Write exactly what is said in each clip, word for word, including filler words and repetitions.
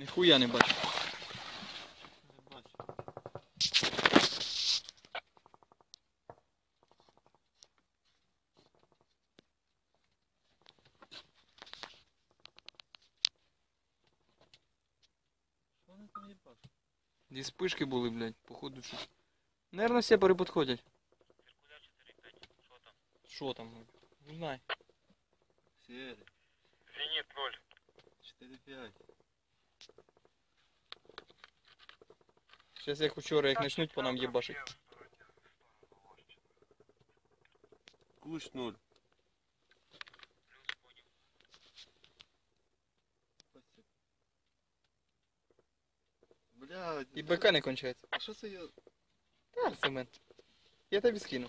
Ніхуя не бачу. Не бачу. Що вони там їбать? Ді спишки були, блядь, походу щось. Наверно, сепари підходять. Циркуляр чотири п'ять. Що там? Що там? Не знаю. Сірі. Зеніт ноль. чотири п'ять. Зараз як вчора, як почнуть по нам їбашить. Куш нуль. Блядь. І БК не кончається. А що це я? Та, Семен. Я тобі скину.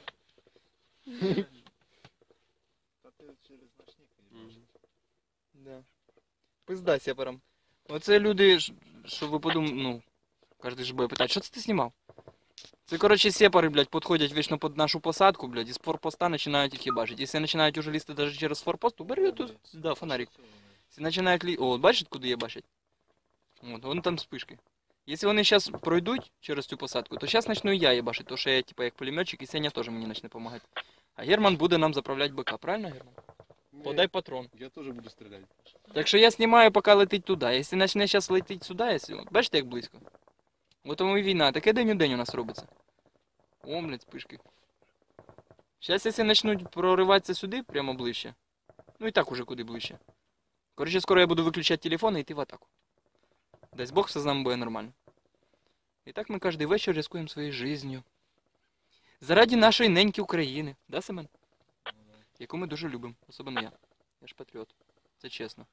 Та ти через ночник їбаш. Да. Пизда сепарам. Оце люди, ж- що ви подумали, ну, кожен ж буде питати, що це ти знімав? Це, коротше, сепари, блядь, підходять вічно під нашу посадку, блядь, і з форпоста починають їх їбашити. Якщо починають уже лізти навіть через форпост, то бери тут, да, фонарик. Якщо починають лізти, о, бачите, куди їбашать? От, вон там спишки. Якщо вони зараз пройдуть через цю посадку, то зараз почну і я їбашити, то що я, типа, як пулеметчик, і Сеня теж мені почне допомагати. А Герман буде нам заправляти БК, правильно, Герман? Подай патрон. Я теж буду стріляти. Так що я знімаю, поки летить туди. Якщо почне зараз летить сюди, якщо... Бачите, як близько? От тому і війна. Таке день у день у нас робиться. О, блядь, спишки. Зараз, якщо почнуть прориватися сюди, прямо ближче. Ну і так уже куди ближче. Коротше, скоро я буду виключати телефон і йти в атаку. Дасть Бог, все з нами буде нормально. І так ми кожен вечір ризикуємо своєю життю. Заради нашої неньки України. Да, Семен? Яку ми дуже любимо. Особливо я. Я ж патріот. Це чесно.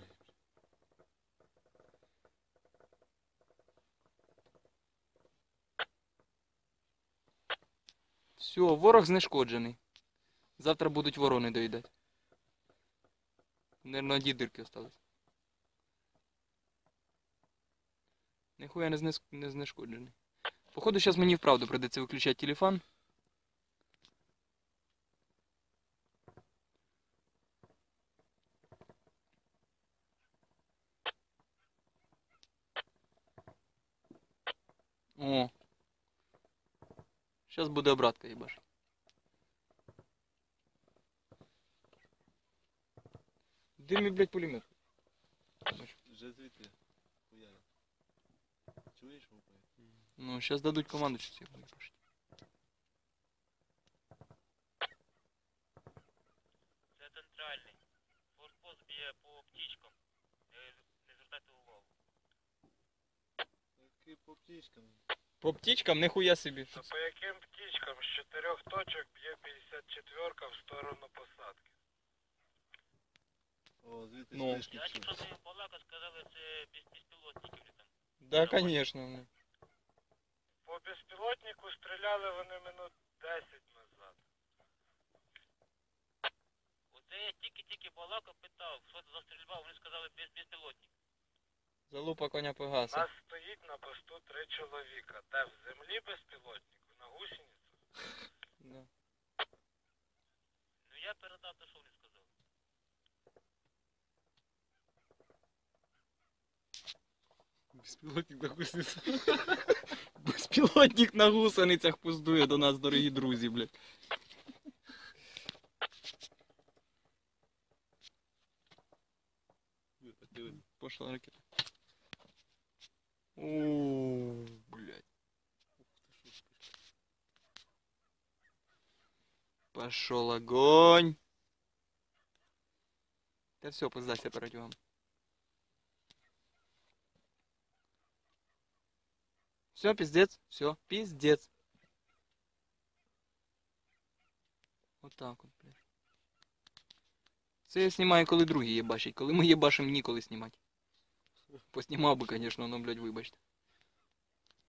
Все, ворог знешкоджений. Завтра будуть ворони доїдати. Наверно, одні дирки остались. Ніхуя не, знес... не знешкоджений. Походу, зараз мені вправду придеться виключати телефон. О. Сейчас буде обратка, їбаш. Де мій, блядь, пулемет? Вже звідти. Хуяля. Чуєш, гупає? Ну, сейчас дадуть команду, що всіх випишуть. Це центральний. Форпост б'є по птічкам. Не, не звертайте увагу. Який по птічкам. По птічкам ніхуя собі. Та по яким птічкам? З чотирьох точок б'є п'ятдесят четвірка в сторону посадки. О, звідти Ну. спишки Я тільки чую. що з ним балакав, сказали, це без, безпілотників літом. Да, конечно. По безпілотнику стріляли вони минут десять назад. Оце я тільки-тільки балакав, питав, що це за стрільба, вони сказали без безпілотник. Залупа коня У погаса. нас стоїть на посту три чоловіка. Де в землі безпілотнику, на гусеницю. Да. Ну я передав те, що вони сказали. Безпілотник на гусеницях. Безпілотник на гусеницях пуздує до нас, дорогі друзі, блядь. Пошла ракета. О, блядь. Пошел огонь. Да все, пизда себе пройдем. Все, пиздец, все, пиздец. Вот так вот, блядь. Це я знімаю, коли другі єбачать. Коли ми єбашим, ніколи знімати. Поснімав би, конечно, но, блядь, вибачте.